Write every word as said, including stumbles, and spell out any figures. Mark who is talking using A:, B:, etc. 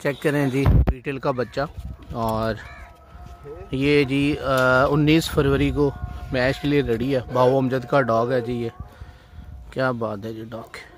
A: Check करें जी, beetle का बच्चा। और ये जी उन्नीस फरवरी को मैच के लिए रेडी है। बाबू अमजद का डॉग है जी ये। क्या बात है जी डॉग।